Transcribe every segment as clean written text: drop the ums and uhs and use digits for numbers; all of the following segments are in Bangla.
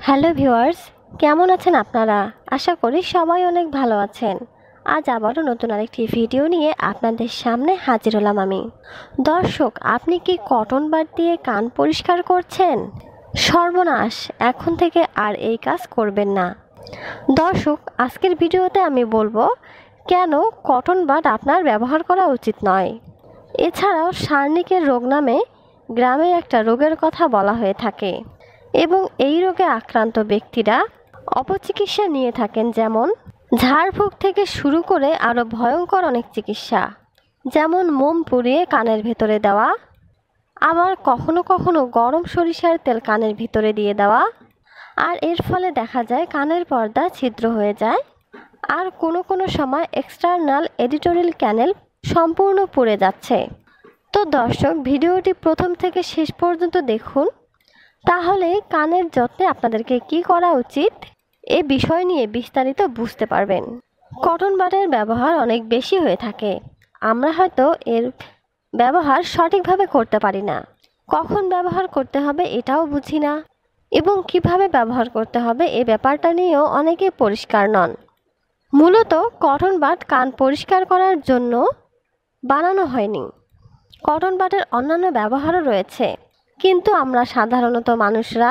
হ্যালো ভিউয়ার্স, কেমন আছেন আপনারা? আশা করি সবাই অনেক ভালো আছেন। আজ আবারও নতুন আরেকটি ভিডিও নিয়ে আপনাদের সামনে হাজির হলাম আমি। দর্শক, আপনি কি কটন বাড দিয়ে কান পরিষ্কার করছেন? সর্বনাশ, এখন থেকে আর এই কাজ করবেন না। দর্শক, আজকের ভিডিওতে আমি বলবো কেন কটন বাড আপনার ব্যবহার করা উচিত নয়। এছাড়াও সার্নিকের রোগ নামে গ্রামে একটা রোগের কথা বলা হয়ে থাকে এবং এই রোগে আক্রান্ত ব্যক্তিরা অপচিকিৎসা নিয়ে থাকেন, যেমন ঝাড়ফুঁক থেকে শুরু করে আরও ভয়ঙ্কর অনেক চিকিৎসা, যেমন মোম পুড়িয়ে কানের ভেতরে দেওয়া, আবার কখনো কখনো গরম সরিষার তেল কানের ভিতরে দিয়ে দেওয়া, আর এর ফলে দেখা যায় কানের পর্দা ছিদ্র হয়ে যায়, আর কোনো কোনো সময় এক্সটার্নাল এডিটোরিয়াল ক্যানেল সম্পূর্ণ পুড়ে যাচ্ছে। তো দর্শক, ভিডিওটি প্রথম থেকে শেষ পর্যন্ত দেখুন, তাহলে কানের যত্নে আপনাদেরকে কি করা উচিত এ বিষয় নিয়ে বিস্তারিত বুঝতে পারবেন। কটন বাডের ব্যবহার অনেক বেশি হয়ে থাকে, আমরা হয়তো এর ব্যবহার সঠিকভাবে করতে পারি না, কখন ব্যবহার করতে হবে এটাও বুঝি না, এবং কিভাবে ব্যবহার করতে হবে এ ব্যাপারটা নিয়েও অনেকে পরিষ্কার নন। মূলত কটন বাড কান পরিষ্কার করার জন্য বানানো হয়নি। কটন বাডের অন্যান্য ব্যবহারও রয়েছে, কিন্তু আমরা সাধারণত মানুষরা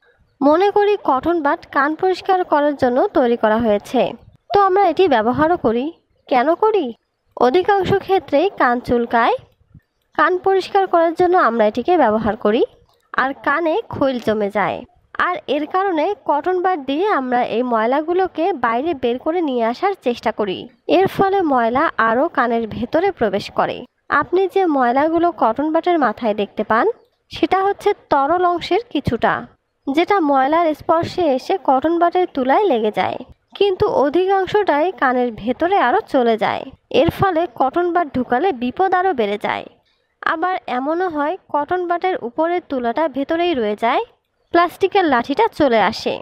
মনে করি কটন বাড কান পরিষ্কার করার জন্য তৈরি করা হয়েছে, তো আমরা এটি ব্যবহারও করি। কেন করি? অধিকাংশ ক্ষেত্রেই কান চুলকায়, কান পরিষ্কার করার জন্য আমরা এটিকে ব্যবহার করি, আর কানে খৈল জমে যায়, আর এর কারণে কটন বাড দিয়ে আমরা এই ময়লাগুলোকে বাইরে বের করে নিয়ে আসার চেষ্টা করি। এর ফলে ময়লা আরও কানের ভেতরে প্রবেশ করে। আপনি যে ময়লাগুলো কটন বাডের মাথায় দেখতে পান, সেটা হচ্ছে তরল অংশের কিছুটা, যেটা ময়লার স্পর্শে এসে কটন বাডের তুলায় লেগে যায়, কিন্তু অধিকাংশটাই কানের ভেতরে আরও চলে যায়। এর ফলে কটন বাড ঢুকালে বিপদ আরও বেড়ে যায়। আবার এমনও হয় কটন বাডের উপরের তুলাটা ভেতরেই রয়ে যায়, প্লাস্টিকের লাঠিটা চলে আসে।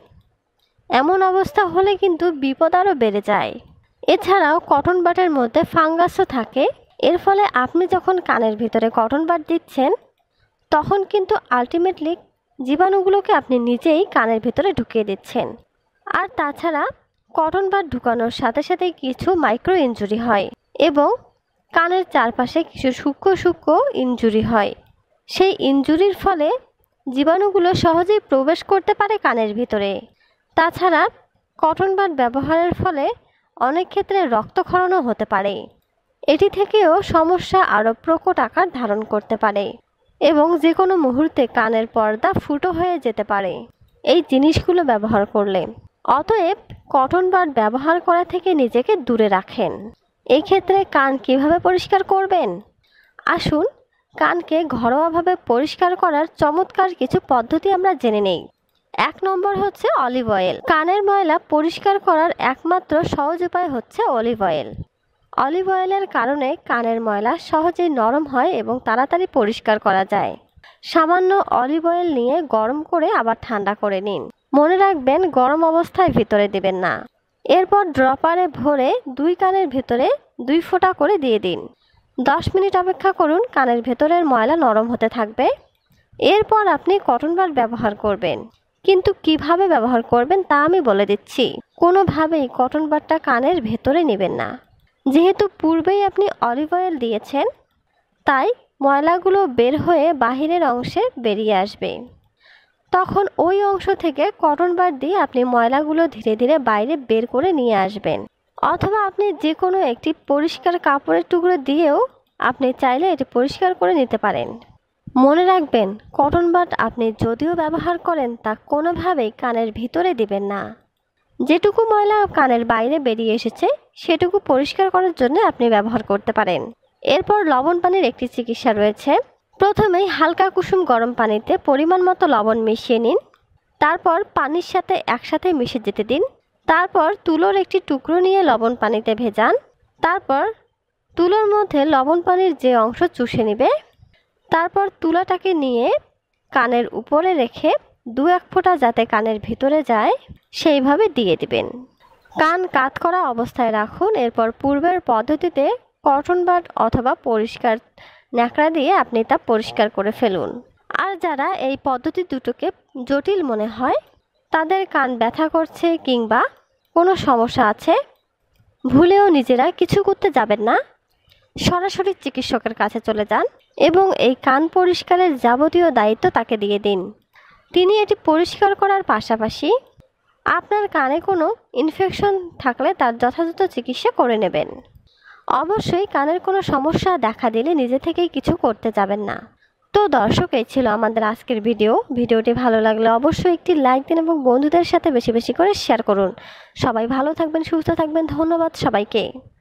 এমন অবস্থা হলে কিন্তু বিপদ আরও বেড়ে যায়। এছাড়াও কটন বাডের মধ্যে ফাঙ্গাসও থাকে, এর ফলে আপনি যখন কানের ভিতরে কটন বাড দিচ্ছেন, তখন কিন্তু আলটিমেটলি জীবাণুগুলোকে আপনি নিজেই কানের ভিতরে ঢুকিয়ে দিচ্ছেন। আর তাছাড়া কটন বাড ঢুকানোর সাথে সাথে কিছু মাইক্রো ইনজুরি হয় এবং কানের চারপাশে কিছু সূক্ষ্ম সূক্ষ্ম ইনজুরি হয়। সেই ইনজুরির ফলে জীবাণুগুলো সহজেই প্রবেশ করতে পারে কানের ভিতরে। তাছাড়া কটন বাড ব্যবহারের ফলে অনেক ক্ষেত্রে রক্তক্ষরণও হতে পারে। এটি থেকেও সমস্যা আরও প্রকট আকার ধারণ করতে পারে এবং যে কোনো মুহূর্তে কানের পর্দা ফুটো হয়ে যেতে পারে এই জিনিসগুলো ব্যবহার করলে। অতএব কটন বাড ব্যবহার করা থেকে নিজেকে দূরে রাখেন। এই ক্ষেত্রে কান কিভাবে পরিষ্কার করবেন? আসুন কানকে ঘরোয়াভাবে পরিষ্কার করার চমৎকার কিছু পদ্ধতি আমরা জেনে নেই। 1 নম্বর হচ্ছে অলিভ অয়েল। কানের ময়লা পরিষ্কার করার একমাত্র সহজ উপায় হচ্ছে অলিভ অয়েল। অলিভ অয়েলের কারণে কানের ময়লা সহজেই নরম হয় এবং তাড়াতাড়ি পরিষ্কার করা যায়। সামান্য অলিভ অয়েল নিয়ে গরম করে আবার ঠান্ডা করে নিন। মনে রাখবেন, গরম অবস্থায় ভিতরে দেবেন না। এরপর ড্রপারে ভরে 2 কানের ভেতরে 2 ফোঁটা করে দিয়ে দিন। 10 মিনিট অপেক্ষা করুন, কানের ভেতরের ময়লা নরম হতে থাকবে। এরপর আপনি কটন বাড ব্যবহার করবেন, কিন্তু কিভাবে ব্যবহার করবেন তা আমি বলে দিচ্ছি। কোনোভাবেই কটন বাডটা কানের ভেতরে নেবেন না। যেহেতু পূর্বেই আপনি অলিভ অয়েল দিয়েছেন, তাই ময়লাগুলো বের হয়ে বাহিরের অংশে বেরিয়ে আসবে। তখন ওই অংশ থেকে কটন বাড দিয়ে আপনি ময়লাগুলো ধীরে ধীরে বাইরে বের করে নিয়ে আসবেন, অথবা আপনি যে কোনো একটি পরিষ্কার কাপড়ের টুকরো দিয়েও আপনি চাইলে এটি পরিষ্কার করে নিতে পারেন। মনে রাখবেন, কটন বাড আপনি যদিও ব্যবহার করেন তা কোনোভাবেই কানের ভিতরে দিবেন না। যেটুকু ময়লা কানের বাইরে বেরিয়ে এসেছে সেটুকু পরিষ্কার করার জন্য আপনি ব্যবহার করতে পারেন। এরপর লবণ পানির একটি চিকিৎসা রয়েছে। প্রথমেই হালকা কুসুম গরম পানিতে পরিমাণ মতো লবণ মিশিয়ে নিন, তারপর পানির সাথে একসাথে মিশে যেতে দিন। তারপর তুলোর একটি টুকরো নিয়ে লবণ পানিতে ভেজান। তারপর তুলোর মধ্যে লবণ পানির যে অংশ চুষে নেবে, তারপর তুলাটাকে নিয়ে কানের উপরে রেখে 2-1 ফোঁটা যাতে কানের ভিতরে যায় সেইভাবে দিয়ে দিবেন। কান কাত করা অবস্থায় রাখুন। এরপর পূর্বের পদ্ধতিতে কটন বাড অথবা পরিষ্কার ন্যাকড়া দিয়ে আপনি তা পরিষ্কার করে ফেলুন। আর যারা এই পদ্ধতি দুটোকে জটিল মনে হয়, তাদের কান ব্যথা করছে কিংবা কোনো সমস্যা আছে, ভুলেও নিজেরা কিছু করতে যাবেন না। সরাসরি চিকিৎসকের কাছে চলে যান এবং এই কান পরিষ্কারের যাবতীয় দায়িত্ব তাকে দিয়ে দিন। তিনি এটি পরিষ্কার করার পাশাপাশি আপনার কানে কোনো ইনফেকশন থাকলে তার যথাযথ চিকিৎসা করে নেবেন। অবশ্যই কানের কোনো সমস্যা দেখা দিলে নিজে থেকেই কিছু করতে যাবেন না। তো দর্শক, এই ছিল আমাদের আজকের ভিডিওটি ভালো লাগলে অবশ্যই একটি লাইক দিন এবং বন্ধুদের সাথে বেশি বেশি করে শেয়ার করুন। সবাই ভালো থাকবেন, সুস্থ থাকবেন। ধন্যবাদ সবাইকে।